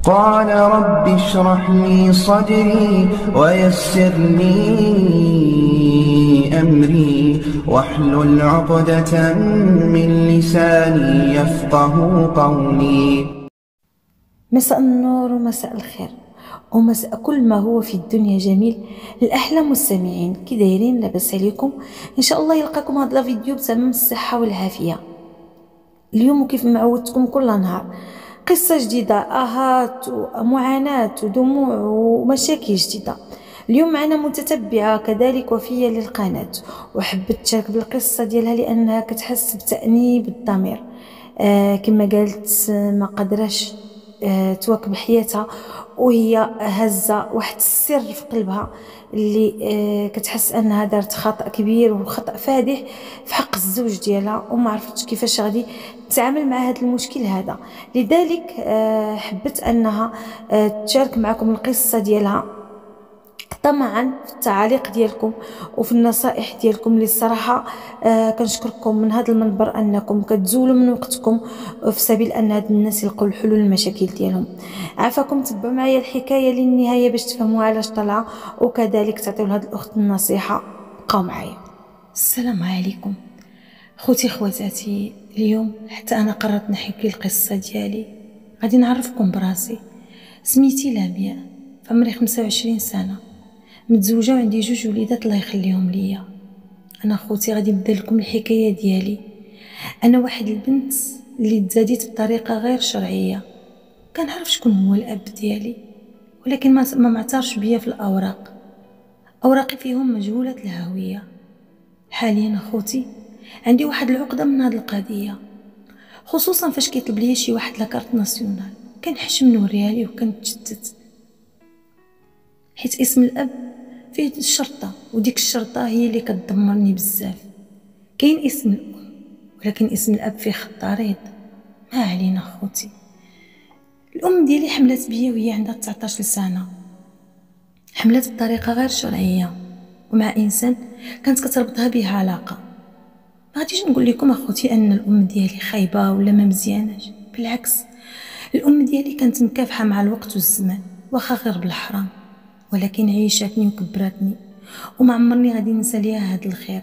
قال رب اشرح لي صدري ويسر لي أمري واحلل عقدة من لساني يفقه قولي. مساء النور ومساء الخير ومساء كل ما هو في الدنيا جميل. الأحلام مستمعين كي دايرين؟ لاباس عليكم؟ ان شاء الله يلقاكم هذا الفيديو بتمام الصحه والعافيه. اليوم كيف ما عودتكم كل نهار قصه جديده، اهات ومعاناه ودموع ومشاكل جديده. اليوم معنا متتبعه كذلك وفيه للقناه وحبت تشارك بالقصه ديالها لانها كتحس بتأنيب الضمير. كما قالت ما قدرش تواكب حياتها وهي هزه واحد السر في قلبها اللي كتحس انها دارت خطأ كبير وخطأ فادح في حق الزوج ديالها وما عرفتش كيفاش غادي تتعامل مع هذا المشكل هذا. لذلك حبت انها تشارك معكم القصه ديالها طمعا في التعاليق ديالكم وفي النصائح ديالكم اللي الصراحه كنشكركم من هذا المنبر انكم كتزولوا من وقتكم في سبيل ان هاد الناس يلقوا الحلول للمشاكل ديالهم. عافاكم تبعوا معايا الحكايه للنهايه باش تفهموا علاش طلع وكذلك تعطيو لهاد الاخت النصيحه. بقاو معايا. السلام عليكم خوتي خواتاتي. اليوم حتى انا قررت نحكي القصه ديالي. غادي نعرفكم براسي. سميتي لمياء، في عمري 25 سنه، متزوجه وعندي 2 وليدات الله يخليهم ليا. انا خوتي غادي نبدا لكم الحكايه ديالي. انا واحد البنت اللي تزاديت بطريقه غير شرعيه. كنعرف شكون هو الاب ديالي ولكن ما معترفش بيا في الاوراق. اوراقي فيهم مجهوله الهويه. حاليا اخوتي عندي واحد العقده من هذه القضيه، خصوصا فاش كيطلب ليا شي واحد لاكارت ناسيونال. كنحشم نوريها ليه وكنتشتت حيت اسم الاب فيه الشرطه وديك الشرطه هي اللي كتدمرني بزاف. كاين اسم الام ولكن اسم الاب فيه خط عريض. ما علينا خوتي. الام ديالي حملت بيا وهي عندها 19 سنه. حملت بطريقه غير شرعيه ومع انسان كانت كتربطها به علاقه. ما غاديش نقول لكم اخوتي ان الام ديالي خايبه ولا ما مزياناش، بالعكس الام ديالي كانت مكافحه مع الوقت والزمان واخا غير بالحرام، ولكن عيشتني وكبرتني وما عمرني غادي ننسى ليها هذا الخير.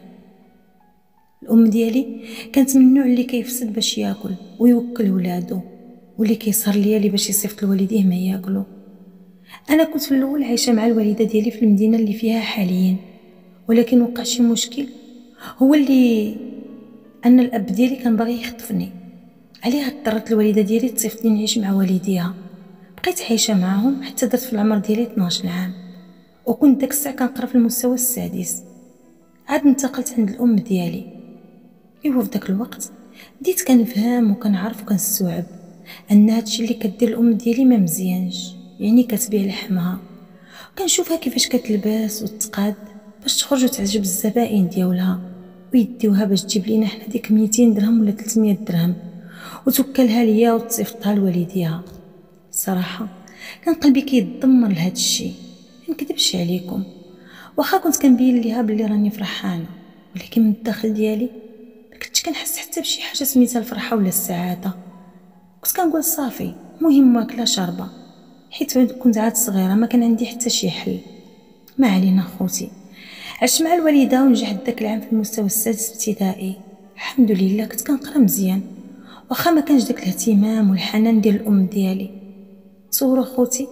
الام ديالي كانت من النوع اللي كيفسد باش ياكل ويوكل ولادو واللي كيسهر ليا باش يصيفط لوالديه ما ياكلوا. انا كنت في الاول عايشه مع الوالده ديالي في المدينه اللي فيها حاليا، ولكن وقع شي مشكل هو اللي ان الاب ديالي كان باغي يخطفني. عليه اضطرت الوالده ديالي تصيفطني نعيش مع والديها. بقيت عايشه معاهم حتى درت في العمر ديالي 12 عام وكنت داك الساعه كنقرا في المستوى السادس. عاد انتقلت عند الام ديالي. ايوا في داك الوقت بديت كنفهم وكنعرف وكنستوعب ان هادشي اللي كدير الام ديالي ما مزيانش، يعني كتبيع لحمها. كنشوفها كيفاش كتلبس وتقاد باش تخرج وتعجب الزبائن ديالها ويديوها باش تجيب لينا حنا ديك 200 درهم ولا 300 درهم وتوكلها ليا وتصيفطها لوالديها. صراحه كان قلبي كيتدمر لهاد الشيء، ما نكذبش عليكم. واخا كنت كنبين ليها بلي راني فرحانه ولكن من الداخل ديالي ما كنتش كنحس حتى بشي حاجه سميتها الفرحه ولا السعاده. كنت كنقول صافي مهم واكله شاربه، حيت كنت عاد صغيره ما كان عندي حتى شي حل. ما علينا خوتي. عشت مع الوالده ونجحت داك العام في المستوى السادس ابتدائي. الحمد لله كنت كنقرا مزيان واخا ما كانش داك الاهتمام والحنان ديال الام ديالي. تصوروا خوتي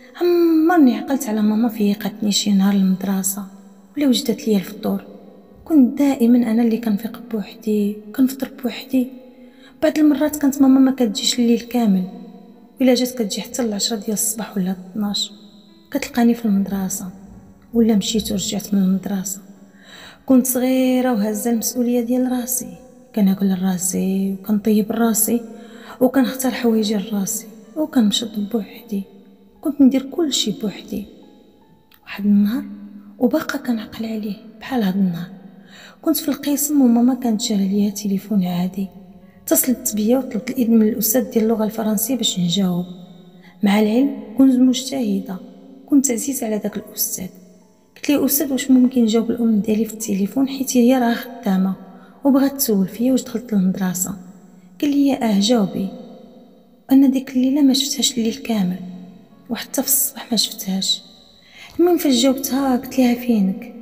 عمرني عقلت على ماما فيقتني شي نهار للمدرسه ولا وجدت ليا الفطور. كنت دائما انا اللي كنفيق بوحدي كنفطر بوحدي. بعض المرات كانت ماما ما كتجيش الليل كامل، ولا جات كتجي حتى ل10 ديال الصباح ولا 12 كتلقاني في المدرسه ولا مشيت ورجعت من المدرسه. كنت صغيره وهزه المسؤوليه ديال راسي. كناكل راسي وكنطيب راسي وكنختار حوايجي لراسي وكنمشط بوحدي. كنت ندير كل شيء بوحدي. واحد النهار وباقا كنعقل عليه بحال هاد النهار كنت في القسم وماما كانت شاريه ليا تليفون عادي. اتصلت بيا وطلبت الاذن من الاستاذ ديال اللغه الفرنسيه باش نجاوب. مع العلم كنت مجتهده، كنت عزيز على داك الاستاذ. قلت ليه استاذ واش ممكن نجاوب الام ديالي في التليفون حيت هي راه خدامه وبغات تسول فيا واش دخلت للمدرسه. قال لي جاوبي. انا ديك الليله ما شفتهاش الليل كامل وحتى في الصباح ما شفتهاش. المهم فاش جاوبتها قلت لها فينك،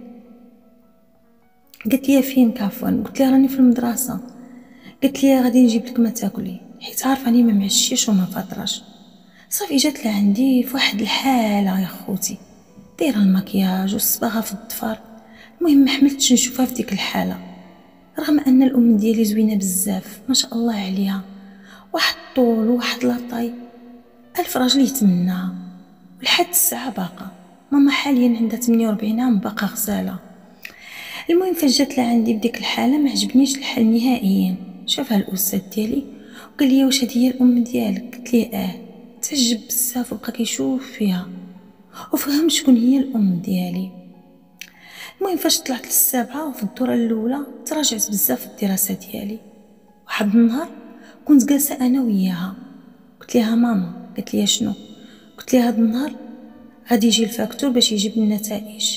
قالت لي فينك عفوا. قلت لها راني في المدرسه. قالت لي غادي نجيب لك ما تاكلي، حيت عارفه راني ما معشيش وما فاطراش. صافي جات لعندي في واحد الحاله يا خوتي، دايره المكياج والصباغه في الظفر. المهم ما حملتش نشوفها في ديك الحاله، رغم ان الام ديالي زوينه بزاف ما شاء الله عليها، واحد الطول وواحد لاطاي الف راجل يتمناها. ولحد الساعه باقا، ماما حاليا عندها 48 عام باقا غزاله. المهم فاش جات لعندي بديك الحاله ما عجبنيش الحال نهائيا. شافها الاستاذ ديالي وقال لي واش هذه هي الام ديالك؟ قلت ليه تعجب بزاف وبقى كيشوف فيها وفهمت شكون هي الام ديالي. المهم فاش طلعت للسابعه وفي الدوره الاولى تراجعت بزاف في الدراسه ديالي. واحد النهار كنت جالسه انا وياها، قلت لها ماما. قالت لي شنو؟ قلت لها هذا النهار غادي يجي الفاكتور باش يجيب النتائج.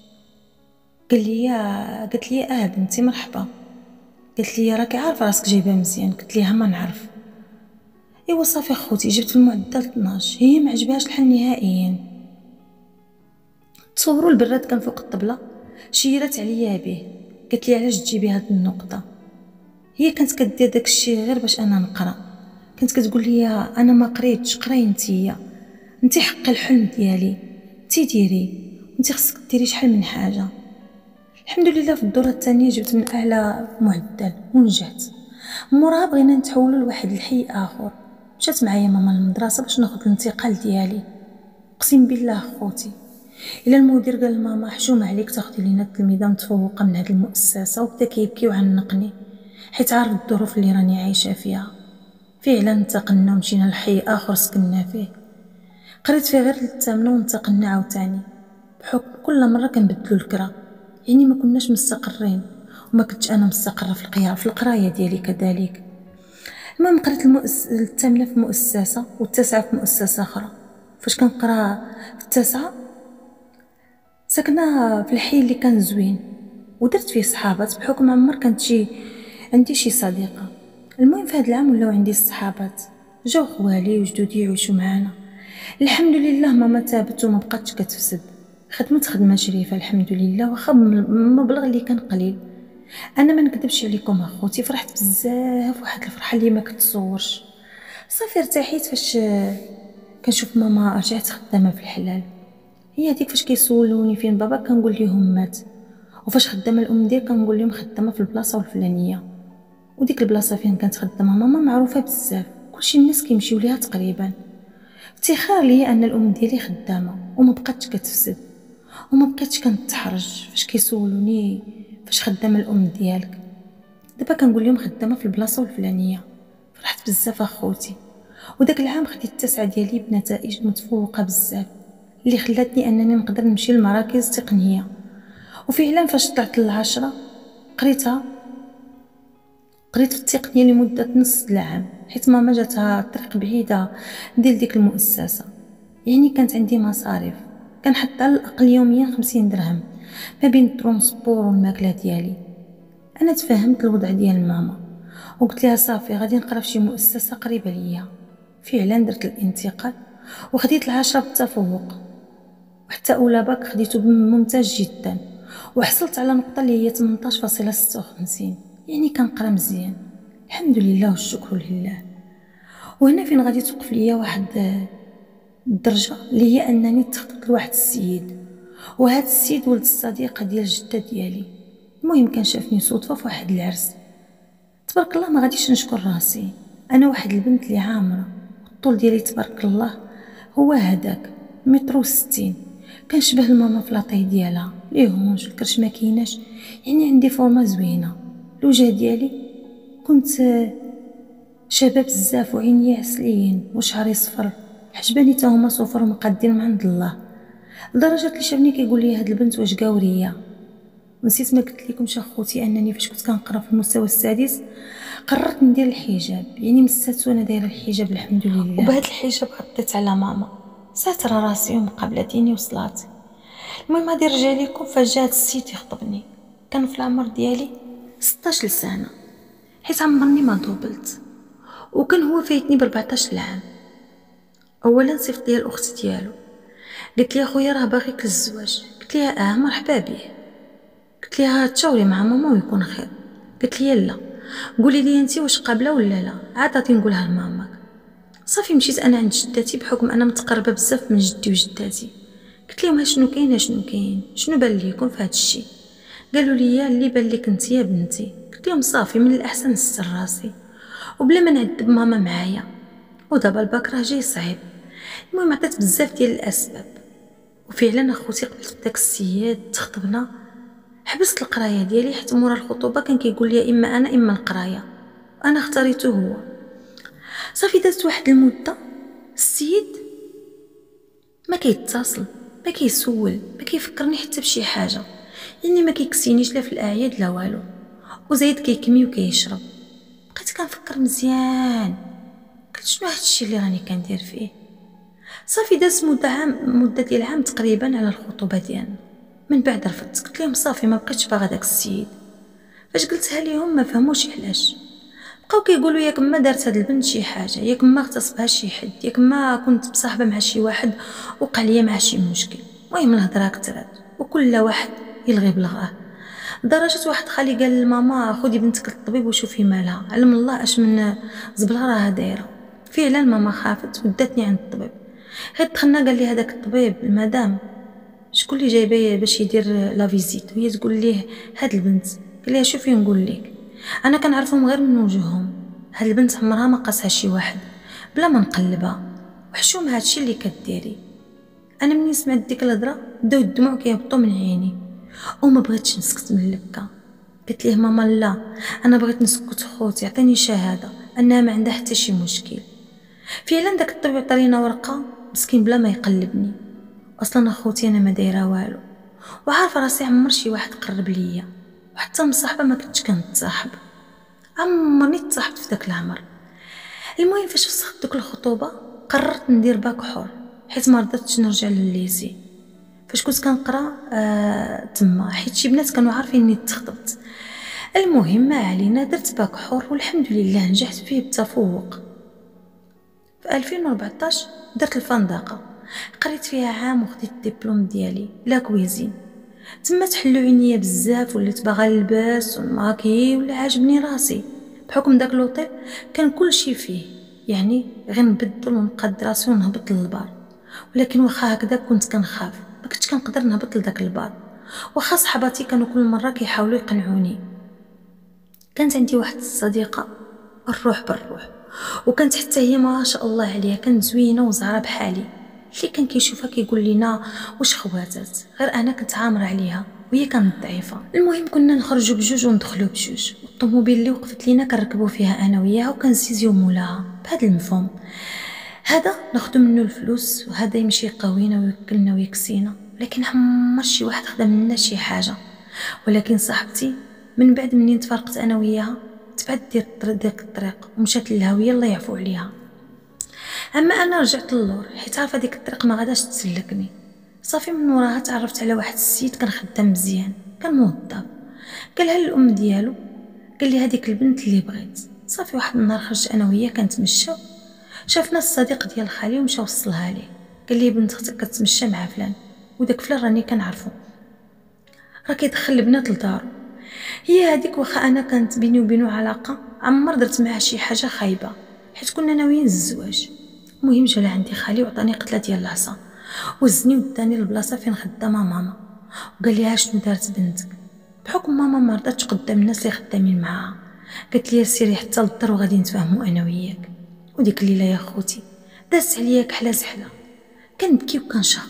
قالت لي بنتي مرحبا. قالت لي راكي عارفه راسك جايبه مزيان؟ قلت لها ما نعرف. ايوا صافي خوتي جبت المعدل 12. هي ما عجبهاش الحل نهائيا. تصوروا البراد كان فوق الطبله، شيرت عليا به. قالت لي علاش تجيبي هاد النقطه؟ هي كانت كدير داك الشيء غير باش انا نقرا. كانت كتقول لي انا ما قريتش، قراي انتي حق الحلم ديالي انتي ديري، انتي خصك ديري شحال من حاجه. الحمد لله في الدوره الثانيه جبت من اعلى معدل ونجحت. موراها بغينا نتحولوا لواحد الحي اخر. مشات معايا ماما للمدرسه باش ناخذ الانتقال ديالي. اقسم بالله خوتي الا المدير قال لماما حشومه عليك تاخدي لينا التلميذه متفوقه من هذه المؤسسه، وبدا كيبكي وعنقني حيت عارف الظروف اللي راني عايشه فيها. فعلا انتقلنا ومشينا لحي اخر سكننا فيه. قريت فيه غير الثامنه وانتقلنا عاوتاني بحكم كل مره كنبدلوا الكرا، يعني ما كناش مستقرين وما كنتش انا مستقره في القرايه ديالي كذلك. المهم قريت الثامنه في مؤسسه والتاسعه في مؤسسه اخرى. فاش كنقرا في التاسعه ساكنه في الحي اللي كان زوين ودرت فيه صحابات بحكم عمر كانت عندي شي صديقه. المهم في هذا العام ولاو عندي الصحابات، جاو خوالي وجدودي يعيشوا معنا. الحمد لله ماما تابت وما بقاتش كتفسد، خدمت خدمه شريفه الحمد لله، واخا المبلغ اللي كان قليل. انا ما نكذبش عليكم اخوتي فرحت بزاف، واحد الفرحه اللي ما كتصورش. صافي ارتحيت فاش كنشوف ماما رجعت خدامه في الحلال. هي هذيك فاش كيسولوني فين بابا كنقول لهم مات، وفاش خدامه الام ديالي كنقول لهم خدامه في البلاصه الفلانيه. وديك البلاصه فين كانت خدامه ماما معروفه بزاف، كلشي الناس كيمشيو ليها تقريبا. افتخار ليا ان الام ديالي خدامه وما بقاتش كتفسد وما بقيتش كنتحرج فاش كيسولوني فاش خدامه الام ديالك. دابا كنقول لهم خدامه في البلاصه الفلانيه. فرحت بزاف اخوتي. وداك العام خديت التاسعه ديالي بنتائج متفوقه بزاف اللي خلاتني انني نقدر نمشي للمراكز التقنيه. وفعلا فاش طلعت للعشرة قريت في التقنيه لمده نص العام، حيت ماما جاتها الطريق بعيده ندير ديك المؤسسه، يعني كانت عندي مصاريف كنحط على الاقل يوميا 50 درهم ما بين الترونسبور والماكله ديالي. انا تفهمت الوضع ديال ماما وقلت لها صافي غادي نقرا في شي مؤسسه قريبه ليا. فعلا درت الانتقال وخديت العشرة بالتفوق، وحتى اولى باك خديته ممتاز جدا، وحصلت على نقطه اللي هي 18.56، يعني كنقرا مزيان الحمد لله والشكر لله. وهنا فين غادي توقف ليا واحد الدرجه اللي هي انني تخطبت لواحد السيد، وهذا السيد ولد الصديقه ديال الجده ديالي. المهم كان شافني صدفه في واحد العرس. تبارك الله ما غاديش نشكر راسي، انا واحد البنت اللي عامره الطول ديالي تبارك الله هو هذاك 1.60 متر، كنشبه الماما في لاطاي ديالها، ليه هونش الكرش ما كايناش، يعني عندي فورمه زوينه. الوجه ديالي كنت شباب بزاف وعيني عسليين وشعري صفر، حجباني تا هما صفر ومقادين من عند الله، لدرجه اللي شافني كيقول لي هاد البنت واش قاوريه. نسيت ما قلت لكمش اخوتي انني فاش كنت كنقرا في المستوى السادس قررت ندير الحجاب، يعني من السادس وانا دايره الحجاب الحمد لله. وبهذا الحجاب غطيت على ماما ساتره راسي ومقابله ديني وصلاتي. المهم هادي رجع لكم فاش جات السيد يخطبني، كان في العمر ديالي 16 سنه، حيت عمرني ما دوبلت، وكان هو فايتني ب 14 عام. اولا صيفط ليا الاخت ديالو، قالت لي اخويا راه باغيك للزواج. قلت لها مرحبا به. قلت لها تشاوري مع ماما ويكون خير. قالت لي لا، قولي لي انت واش قابله ولا لا، عاد غادي نقولها لماماك. صافي مشيت انا عند جداتي بحكم انا متقربه بزاف من جدي وجداتي. قلت لهم شنو كاين شنو بان ليكم في هذا الشيء. قالوا لي اللي بان لك انت يا بنتي. قلت لهم صافي من الاحسن نستر راسي وبلا ما نعذب ماما معايا، ودابا الباك راه جاي صعيب. المهم عطيت بزاف ديال الاسباب، وفعلا اخوتي قبلت بداك السيد تخطبنا. حبست القرايه ديالي حيت مورا الخطوبه كان كيقول لي اما انا اما القرايه، انا اختاريته هو. صافي دازت واحد المده، السيد ما كيتصل، ما كيسول، ما كيفكرني حتى بشي حاجه، يعني ما كيكسينيش لا في الاعياد لا والو، وزايد كيكمي وكيشرب. بقيت كنفكر مزيان، قلت شنو هادشي اللي راني كندير فيه. صافي داز مده ديال عام تقريبا على الخطوبه ديالنا. من بعد رفضت، قلت لهم صافي ما بقيتش باغا داك السيد. فاش قلتها ليهم ما فهموش علاش، بقاو كيقولوا ياك ما دارت هاد البنت شي حاجه، ياك ما اغتصبها شي حد، ياك ما كنت مصاحبه مع شي واحد وقع ليا مع شي مشكل. المهم الهضره كثرات وكل واحد يلغي بلغاه، لدرجه واحد خالي قال لماما خدي بنتك للطبيب وشوفي مالها، علم الله اش من زبله راها دايره. فعلا ماما خافت وداتني عند الطبيب. غير دخلنا قال لي هذاك الطبيب المدام شكون اللي جايباه باش يدير لا فيزيت، وهي تقول ليه هاد البنت. قال لها شوفي نقول لك، انا كنعرفهم غير من وجههم، هاد البنت عمرها ما قاسها شي واحد بلا ما نقلبها، وحشوم هادشي اللي كديري. انا مني سمعت ديك الهضره بداو الدموع كيهبطوا من عيني وما بغيتش نسكت من البكا. قلت ليه ماما لا، انا بغيت نسكت خوتي، عطيني شهاده انها ما عندها حتى شي مشكل. فعلا داك الطبيب عطالينا ورقه مسكين بلا ما يقلبني. اصلا اخوتي انا ما دايره والو، وعارفه راسي عمر شي واحد قرب ليا، وحتى مصاحبه ما كنتش كنتصاحب، عمرني تصاحبت في داك العمر. المهم فاش فسخت دوك الخطوبه قررت ندير باك حر، حيت ما رضيتش نرجع للليسي. فاش كنت كنقرا تما حيت شي بنات كانوا عارفين اني تخطبت. المهم ما علينا، درت باك حر والحمد لله نجحت فيه بتفوق. في 2014 درت الفندقه، قريت فيها عام وخديت الدبلوم ديالي لا كويزين. تما تحلو عينيا بزاف، وليت باغا نلبس ونماكي ولا عاجبني راسي، بحكم داك لوطيل كان كل شيء فيه، يعني غير نبدل ونقاد راسي ونهبط للبار. ولكن واخا هكذا كنت كنخاف، ما كنتش كنقدر نهبط لداك البار، واخا صحباتي كانوا كل مره كيحاولوا يقنعوني. كانت عندي واحد الصديقه الروح بالروح، وكانت حتى هي ما شاء الله عليها كانت زوينه وزهره بحالي، اللي كان كيشوفها كيقول لنا واش خواتات، غير انا كنت عامره عليها وهي كانت ضعيفه. المهم كنا نخرجوا بجوج وندخلوا بجوج، والطوموبيل اللي وقفت لينا كنركبوا فيها انا وياها وكنسيزيو مولاها بهذا المفهوم، هذا ناخذ منه الفلوس وهذا يمشي يقوينا وياكلنا ويكسينا، لكن عمر شي واحد خدا منا شي حاجه. ولكن صاحبتي من بعد منين تفارقت انا وياها تبعد ديك الطريق ومشات للهاويه الله يعفو عليها. اما انا رجعت للور حيت عارفه ديك الطريق ما غاداش تسلكني. صافي من وراها تعرفت على واحد السيد كان خدام مزيان، كان موظف. قالها للام ديالو، قال لي هذيك البنت اللي بغيت. صافي واحد النهار خرجت انا وياه كنتمشى، شافنا الصديق ديال خالي ومشى وصلها ليه، قال لي بنت اختك كتمشى مع فلان، وداك فلان راني كنعرفو، راه كيدخل البنات لدارو. هي هذيك واخا انا كانت بيني وبينه علاقه، عمر درت معها شي حاجه خايبه حيت كنا ناويين الزواج. المهم جا عندي خالي وعطاني قتله ديال العصا وزني وداني للبلاصه فين خدامه ماما، وقال لي شنو دارت بنتك. بحكم ماما ما رضاتش قدام الناس اللي خدامين معاها، قالت لي سيري حتى للدار وغادي نتفاهموا انا وياك. وديك الليله يا خوتي دازت عليا كحله سحله، كنبكي وكنشق.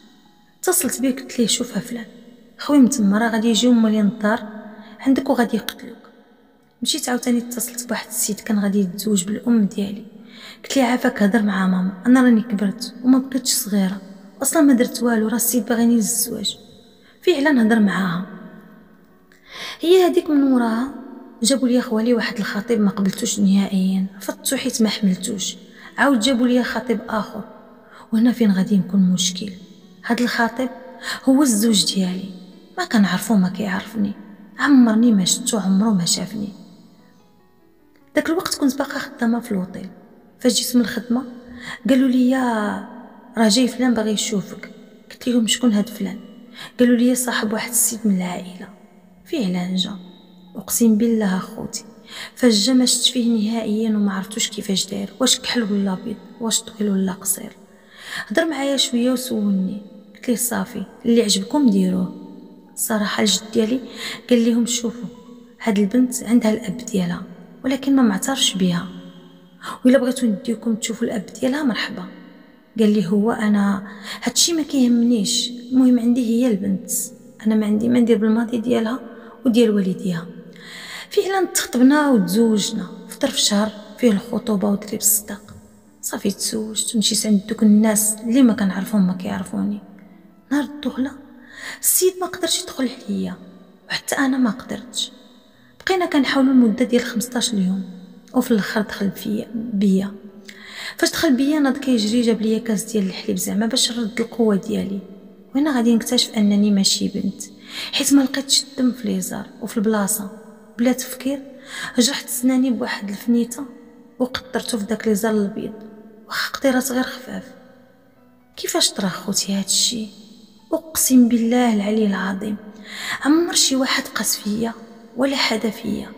اتصلت بيه قلت ليه شوف فلان خويا من تما راه غادي يجيو مالين الدار عندك وغادي يقتلوك. مشيت عاوتاني اتصلت بواحد السيد كان غادي يتزوج بالام ديالي، قلت لي عافاك هضر مع ماما، انا راني كبرت وما بقيتش صغيره، اصلا ما درت والو، راه السيد باغيني للزواج. فعلا هضر معاها. هي هذيك من وراها جابوا لي خوالي واحد الخطيب ما قبلتوش نهائيا، رفضتو حيت ما حملتوش. عاود جابوا لي خطيب اخر، وهنا فين غادي نكون مشكل. هاد الخطيب هو الزوج ديالي، ما كنعرفو ما كيعرفني، عمرني ما شفتو، عمرو ما شافني. داك الوقت كنت باقا خدامه في الوطيل. فاش جيت من الخدمه قالوا لي راه جاي فلان باغي يشوفك. قلت لهم شكون هاد فلان؟ قالوا لي صاحب واحد السيد من العائله. فعلا جا، اقسم بالله اخوتي فاش جا ما شفت فيه نهائيا وما عرفتوش كيفاش داير، واش كحل ولا ابيض، واش طويل ولا قصير. هضر معايا شويه وسولني، قلت ليه صافي اللي عجبكم ديروه. الصراحه الجد ديالي قال لهم شوفوا هاد البنت عندها الاب ديالها ولكن ما معترفش بها، وإلا بغيتو نديكم تشوفوا الاب ديالها مرحبا. قال لي هو انا هادشي ما كيهمنيش، المهم عندي هي البنت، انا ما عندي ما ندير بالماضي ديالها وديال والديها. فعلا تخطبنا وتزوجنا في ظرف شهر فيه الخطوبه ودري بالصداق. صافي تزوجت ومشيت عند دوك الناس اللي ما كنعرفهم ما كيعرفوني. نهار الدخله السيد ما قدرش يدخل عليا وحتى انا ما قدرتش. بقينا كنحاولوا لمده ديال 15 يوم وفي الاخر دخل بيا. فاش دخل بيا ناض كيجري جاب ليا كاس ديال الحليب زعما باش نرد القوه ديالي، وانا غادي نكتشف انني ماشي بنت، حيت ما لقيتش الدم في ليزار وفي البلاصه. بلا تفكير جرحت سناني بواحد الفنيته وقطرته في داك ليزار الابيض، واخا قطيرات غير خفاف. كيفاش طرا خوتي هادشي؟ اقسم بالله العلي العظيم عمر شي واحد قاس فيا ولا حدا فيا،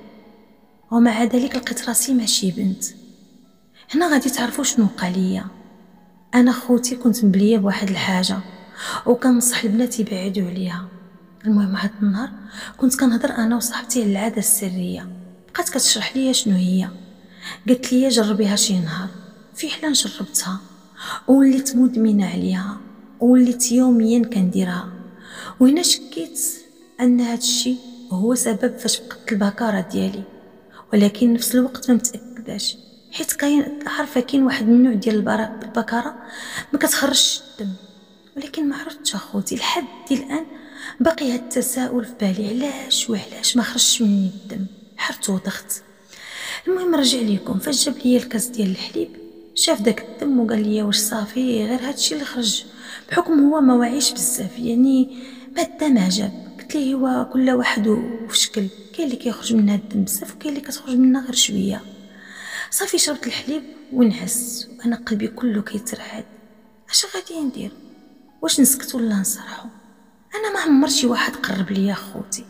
ومع ذلك لقيت راسي ماشي بنت. هنا غادي تعرفوا شنو وقع ليا. انا خوتي كنت مبليه بواحد الحاجه وكنصح البنات يبعدوا عليها. المهم هاد النهار كنت كنهضر انا وصاحبتي على العاده السريه، بقات كتشرح ليا شنو هي. قالت لي جربيها شي نهار. فعلا جربتها ووليت مدمنه عليها ووليت يوميا كنديرها. وهنا شكيت ان هاد الشيء هو سبب فاش فقدت البكاره ديالي، ولكن نفس الوقت ما متاكداش، حيت عارفه كاين واحد النوع ديال البكاره ما كتخرجش الدم. ولكن ما عرفتش اخوتي لحد الان باقي هاد التساؤل في بالي، علاش وعلاش ما خرجش مني الدم؟ حرت وضغط. المهم رجع ليكم فاش جاب لي الكاس ديال الحليب شاف داك الدم وقال لي واش صافي غير هادشي اللي خرج، بحكم هو ما واعيش بزاف يعني ما الدم عجب. قلت ليه هو كل واحد وفي شكل، كاين اللي كيخرج منها الدم بزاف وكاين اللي كتخرج منها غير شويه. صافي شربت الحليب ونعس وانا قلبي كله كيترعد. اش غادي ندير؟ واش نسكت ولا نصرحو؟ انا ما عمر شي واحد قرب ليا خوتي.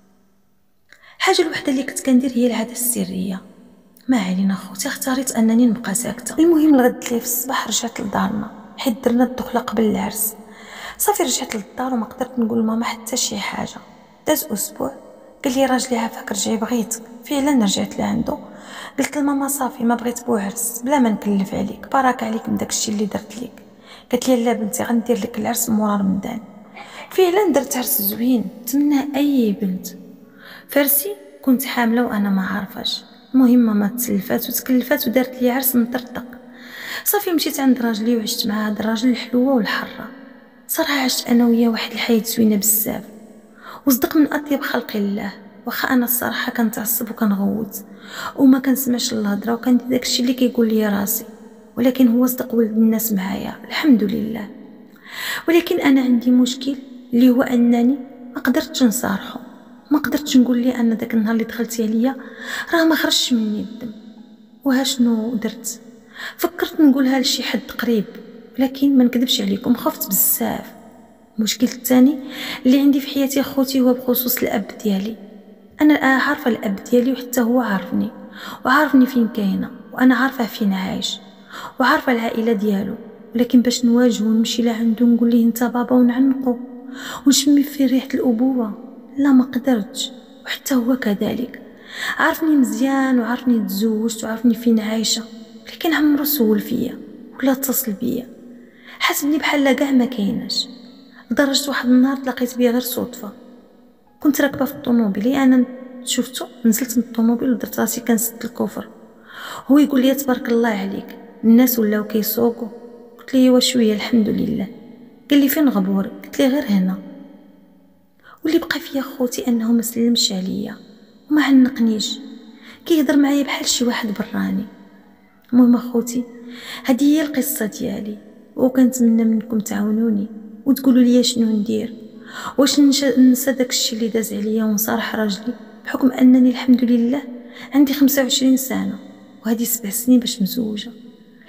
حاجه الوحده اللي كنت كندير هي العاده السريه. ما علينا خوتي، اختاريت انني نبقى ساكته. المهم الغد لي في الصباح رجعت لدارنا حيت درنا الدخله قبل العرس. صافي رجعت للدار وما قدرت نقول لماما حتى شي حاجه. داز اسبوع قال لي راجلي عافاك رجعي بغيتك. فعلا رجعت لعندو قلت لماما صافي ما بغيت بو عرس بلا ما نكلف عليك، بارك عليك من داكشي اللي درت ليك. قالت لي لا بنتي غندير لك العرس مورا رمضان. فعلا درت عرس زوين تمناه اي بنت. فرسي كنت حامله وانا ما عارفاش. المهم ماما تسلفات وتكلفات ودارت لي عرس مطرطق. صافي مشيت عند راجلي وعشت مع هذا الراجل الحلوه والحره. صراحه عشت انا وياه واحد الحياه زوينه بزاف وصدق من اطيب خلق الله. واخا انا الصراحه كنتعصب وكنغوت وما كنسمعش الهضره وكندير داكشي اللي كيقول لي راسي، ولكن هو صدق ولد الناس معايا الحمد لله. ولكن انا عندي مشكل اللي هو انني ما قدرتش نصارحه، ما قدرتش نقول لي ان داك النهار اللي دخلتي عليا راه ما خرجش مني الدم. وها شنو درت؟ فكرت نقولها لشي حد قريب، ولكن ما نكذبش عليكم خفت بزاف. المشكل الثاني اللي عندي في حياتي اخوتي هو بخصوص الاب ديالي. انا عارفه الاب ديالي وحتى هو عارفني وعارفني فين كاينه وانا عارفه فين عايش وعارفه العائله ديالو، ولكن باش نواجهه ونمشي لعنده نقول ليه انت بابا ونعنقو ونشمي في ريحه الابوه، لا ما قدرتش. وحتى هو كذلك عارفني مزيان وعارفني تزوجت وعارفني فين عايشه، لكن عمرو سول فيا ولا اتصل بيا، حسبني بحال كاع ما كايناش. لدرجه واحد النهار تلاقيت بيه غير صدفه، كنت راكبه في الطوموبيل انا شفتو نزلت من الطوموبيل ودرت راسي كنسد الكفر. هو يقول لي تبارك الله عليك الناس ولاو كيسوقوا. قلت ليه واش شويه الحمد لله. قال لي فين غبور؟ قلت ليه غير هنا. واللي بقى فيا خوتي انه ما سلمش عليا وما عنقنيش، كيهضر معايا بحال شي واحد براني. المهم اخوتي هذه هي القصه ديالي، وكنتمنى منكم تعاونوني وتقولوا لي شنو ندير. واش ننسى داكشي اللي داز عليا ونصارح راجلي بحكم انني الحمد لله عندي 25 سنه وهذه 7 سنين باش مزوجه.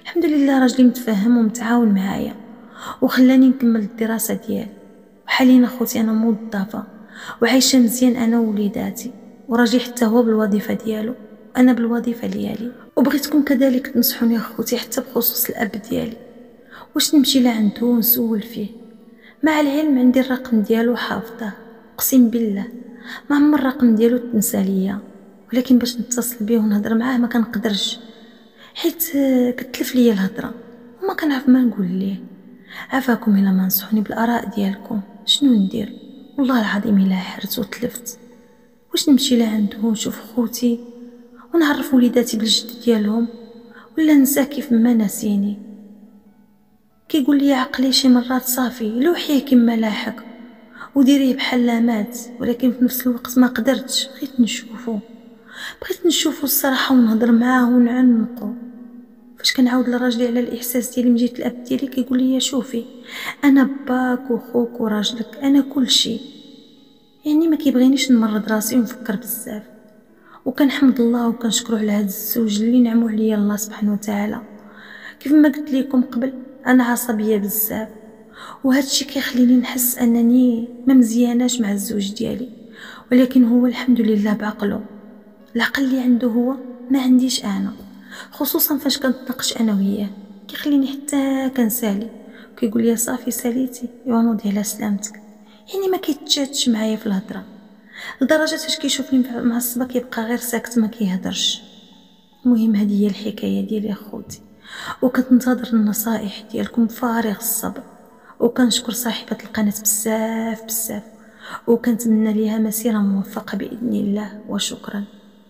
الحمد لله راجلي متفهم ومتعاون معايا وخلاني نكمل الدراسه ديالي. وحاليا اخوتي انا موظفه وعايشه مزيان انا ووليداتي، وراجلي حتى هو بالوظيفه ديالو انا بالوظيفه ديالي. وبغيتكم كذلك تنصحوني اخوتي حتى بخصوص الاب ديالي، واش نمشي لعندو ونسول فيه؟ مع العلم عندي الرقم ديالو حافظه، اقسم بالله ما عمر الرقم ديالو تنسى ليا، ولكن باش نتصل بيه ونهضر معاه ما كنقدرش، حيت كتلف ليا الهضره وما كنعرف ما نقول ليه. عافاكم الا ما نصحوني بالاراء ديالكم، شنو ندير؟ والله العظيم الا حرت وتلفت. واش نمشي لعنده ونشوف خوتي ونعرف وليداتي بالجد ديالهم، ولا ننساه كيف ما ناسيني؟ كيقول لي عقلي شي مرات صافي لوحيه كما لاحق وديريه بحال لا مات، ولكن في نفس الوقت ما قدرتش. بغيت نشوفو الصراحه ونهضر معاه ونعنقو. فاش كنعاود لراجلي على الاحساس ديالي من جهه الاب ديالي كيقول لي شوفي انا باك وخوك وراجلك، انا كل شيء. يعني ما كيبغينيش نمرض راسي ونفكر بزاف. وكنحمد الله وكنشكرو على هاد الزوج اللي نعمو عليا الله سبحانه وتعالى. كيف ما قلت لكم قبل انا عصبيه بزاف، وهذا الشيء كيخليني نحس انني ما مزياناش مع الزوج ديالي، ولكن هو الحمد لله بعقله. العقل اللي عنده هو ما عنديش انا، خصوصا فاش كنتناقش انا وياه كيخليني حتى كنسالي، وكيقول لي صافي ساليتي يونوضي على سلامتك. يعني ما كيتجادش معايا في الهضره، لدرجه فاش كيشوفني معصبه كيبقى غير ساكت ما كيهضرش. المهم هذه هي الحكايه ديالي اخوتي، وكنتظر النصائح ديالكم بفارغ الصبر. وكنشكر صاحبه القناه بزاف بزاف، وكنتمنى ليها مسيره موفقه باذن الله، وشكرا.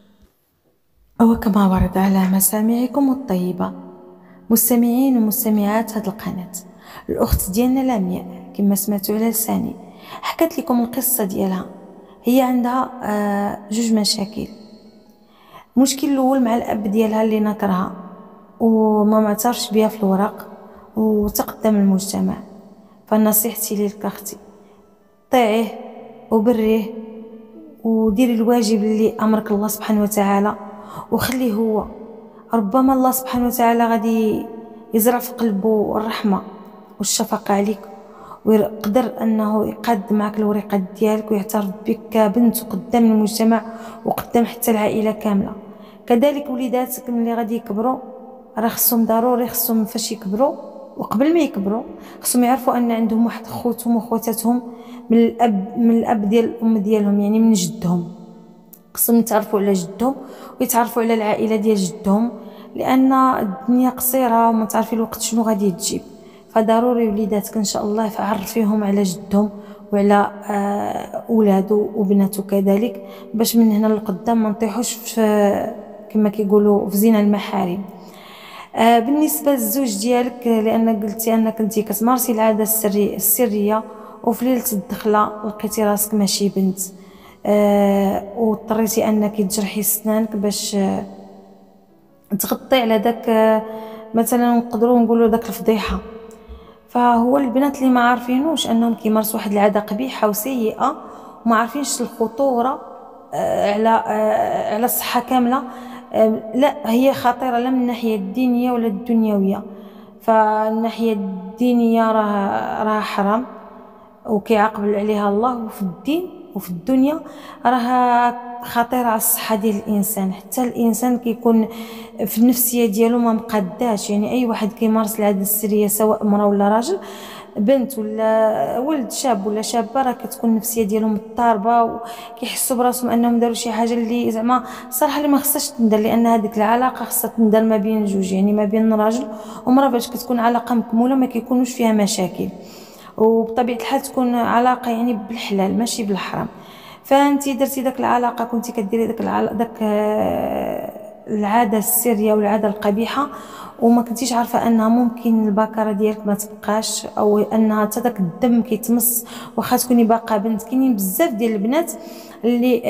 وكما ورد على مسامعكم الطيبه مستمعين ومستمعات هذه القناه، الاخت ديالنا لمياء كما سمعتوا على لساني حكت لكم القصه ديالها. هي عندها جوج مشاكل. المشكل الاول مع الاب ديالها اللي نكرها وما معترفش بها في الورق وتقدم المجتمع. فنصيحتي ليك اختي طيعيه وبريه وديري الواجب اللي امرك الله سبحانه وتعالى، وخليه هو. ربما الله سبحانه وتعالى غادي يزرع في قلبه الرحمه والشفقه عليك، ويقدر انه يقاد معك الوريقات ديالك ويعترف بك كبنت قدام المجتمع وقدام حتى العائله كامله. كذلك وليداتك ملي غادي يكبروا راه خصهم ضروري فاش يكبروا وقبل ما يكبروا خصهم يعرفوا ان عندهم واحد خوتهم وخواتاتهم من الاب ديال الام ديالهم، يعني من جدهم. خصهم يتعرفوا على جدهم ويتعرفوا على العائله ديال جدهم، لان الدنيا قصيره وما تعرفي الوقت شنو غادي تجيب. فضروري وليداتك ان شاء الله عرفيهم على جدهم وعلى اولاده وبناته كذلك، باش من هنا للقدام ما نطيحوش في كما كيقولوا في زنا المحارم. بالنسبه للزوج ديالك، لان قلتي انك كنتي كتمارسي العاده السريه وفي ليله الدخله لقيتي راسك ماشي بنت، واضطريتي انك تجرحي سنانك باش تغطي على داك مثلا نقدروا نقولوا داك الفضيحه. فهو البنات اللي ما عارفينوش انهم كيمارسوا واحد العاده قبيحه وسيئه وما عارفينش الخطوره على الصحه كامله، لا هي خطيره لا من الناحيه الدينيه ولا الدنيويه. فالناحيه الدينيه راه حرام وكيعاقب عليها الله، وفي الدين وفي الدنيا راها خطيره على الصحه ديال الانسان. حتى الانسان كيكون في النفسيه ديالو ما مقداش. يعني اي واحد كيمارس العاده السريه سواء امراه ولا راجل، بنت ولا ولد، شاب ولا شابه، راه كتكون النفسيه ديالهم مضطربه وكيحسوا براسهم انهم داروا شي حاجه اللي زعما صراحه اللي ما خصهاش تندار، لان هذيك العلاقه خصها تندار ما بين جوج، يعني ما بين راجل ومراه، باش كتكون علاقه مكموله ما كيكونوش فيها مشاكل، وبطبيعه الحال تكون علاقه يعني بالحلال ماشي بالحرام. فانتي درتي داك العلاقه، كنتي كديري داك العاده السريه والعاده القبيحه، وما كنتيش عارفه انها ممكن البكره ديالك ما تبقاش، او انها حتى داك الدم كيتمص واخا تكوني باقا بنت. كاينين بزاف ديال البنات اللي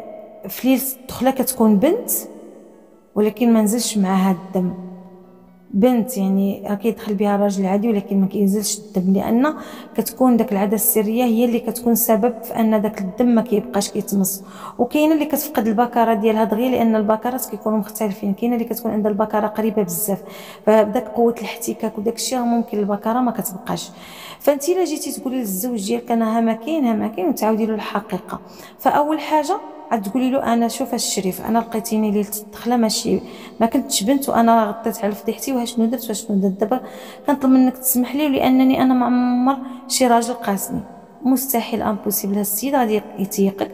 في ليله الدخله كتكون بنت ولكن ما نزلش معها الدم، بنت يعني راه كيدخل بها راجل عادي ولكن ما كينزلش الدم، لان كتكون داك العاده السريه هي اللي كتكون سبب في ان داك الدم ما كيبقاش كيتمص. وكاينه اللي كتفقد البكره ديالها دغيا لان البكرات كيكونوا مختلفين، كاينه اللي كتكون عندها البكره قريبه بزاف فبداك قوه الاحتكاك وداك الشيء ممكن البكره ما كتبقاش. فانت الا جيتي تقولي للزوج ديالك انا ها ما كاين ها ما كاين وتعاودي له الحقيقه، فاول حاجه غتقولي له انا شوف الشريف انا لقيتيني ليله الدخله ماشي ما كنتش بنت وانا غطيت على فضيحتي وشنو درت وشنو درت، دابا كنطلب منك تسمح لي لانني انا ما عمر شي راجل قاسني. مستحيل امبوسيبل، هاد السيد غادي يتيقك،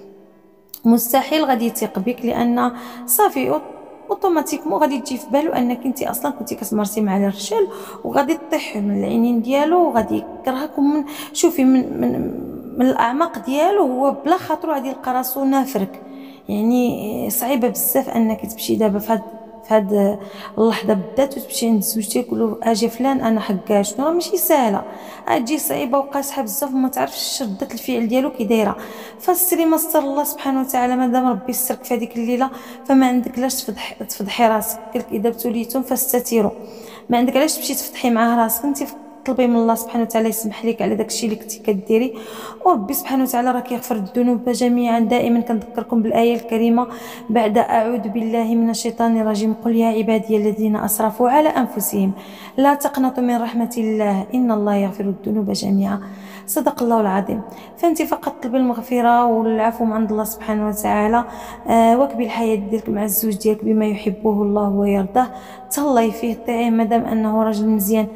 مستحيل غادي يثيق بك لان صافي اوتوماتيكمون غادي تجي في بالو انك انت اصلا كنتي كتمارسي مع الرجال وغادي تطيحي من العينين ديالو وغادي يكرهكم من شوفي من الاعماق ديالو، هو بلا خاطرو غادي يلقى راسو نافرك. يعني صعيبه بزاف انك تمشي دابا في هاد اللحظه بالذات وتمشي عند الزوج ديالك تقول له اجي فلان انا حكاش، راه ماشي سهله، غتجي صعيبه وقاصحه بزاف وما تعرفش رده الفعل ديالو كي دايره. فسري ما استر الله سبحانه وتعالى، مادام ربي سترك في هذيك الليله فما عندك لاش تفضحي راسك، قال لك اذا ابتليتم فاستتروا، ما عندك علاش تمشي تفضحي معاه راسك، انت طلبي من الله سبحانه وتعالى يسمح لك على داكشي اللي كنتي كديري، وربي سبحانه وتعالى راه كيغفر الذنوب جميعا. دائما كنذكركم بالايه الكريمه بعد اعوذ بالله من الشيطان الرجيم قل يا عبادي الذين اسرفوا على انفسهم لا تقنطوا من رحمه الله ان الله يغفر الذنوب جميعا. صدق الله العظيم. فانت فقط طلبي المغفره والعفو من عند الله سبحانه وتعالى، واكبي الحياه ديالك مع الزوج ديالك بما يحبه الله ويرضاه، تهلاي فيه طيعيه مادام انه راجل مزيان،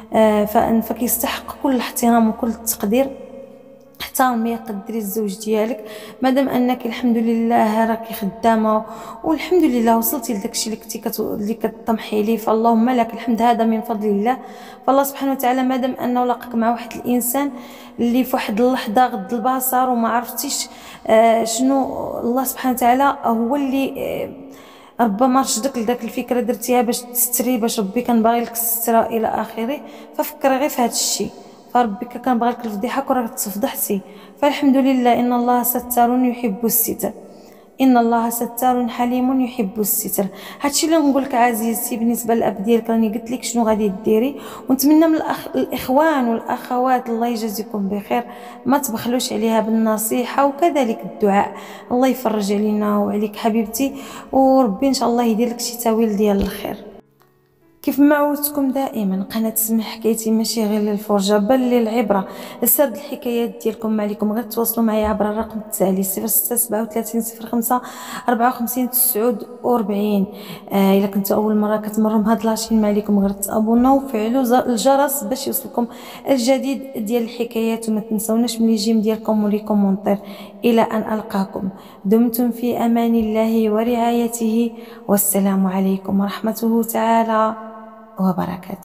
فكيستحق كل الاحترام وكل التقدير. احترمي قدري الزوج ديالك مادام انك الحمد لله راكي خدامه والحمد لله وصلتي لداكشي اللي كنتي اللي كتطمحي ليه، فاللهم لك الحمد، هذا من فضل الله. فالله سبحانه وتعالى مادام انه لاقك مع واحد الانسان اللي في واحد اللحظه غض البصر وما عرفتيش شنو، الله سبحانه وتعالى هو اللي ربما رشدك لذاك الفكره درتيها باش تستري، باش ربي كان باغي لك الستر الى اخره، ففكري غير في هذا الشيء، فربي كان باغي لك الفضيحه وراك تفضحتي. فالحمد لله ان الله ستار يحب الستر، ان الله ستار حليم يحب الستر. هادشي اللي نقول لك عزيزتي بالنسبه للاب ديالك، راني قلت لك شنو غادي ديري، ونتمنى من الاخوان والاخوات الله يجازيكم بخير ما تبخلوش عليها بالنصيحه وكذلك الدعاء. الله يفرج علينا وعليك حبيبتي، وربي ان شاء الله يدير لك شي تاويل ديال الخير. كيف ما عودتكم دائما قناه سمح حكايتي ماشي غير للفرجه بل للعبره. لسرد الحكايات ديالكم ما عليكم غير تواصلوا معايا عبر الرقم التالي 0637 05 54 49. الا كنتوا اول مره كتمروا بهاد لاشين ما عليكم غير تابوناو وفعلوا الجرس باش يوصلكم الجديد ديال الحكايات، وما تنسوناش من الجيم ديالكم ولي كومونتير. الى ان القاكم دمتم في امان الله ورعايته، والسلام عليكم ورحمه تعالى وبركاته.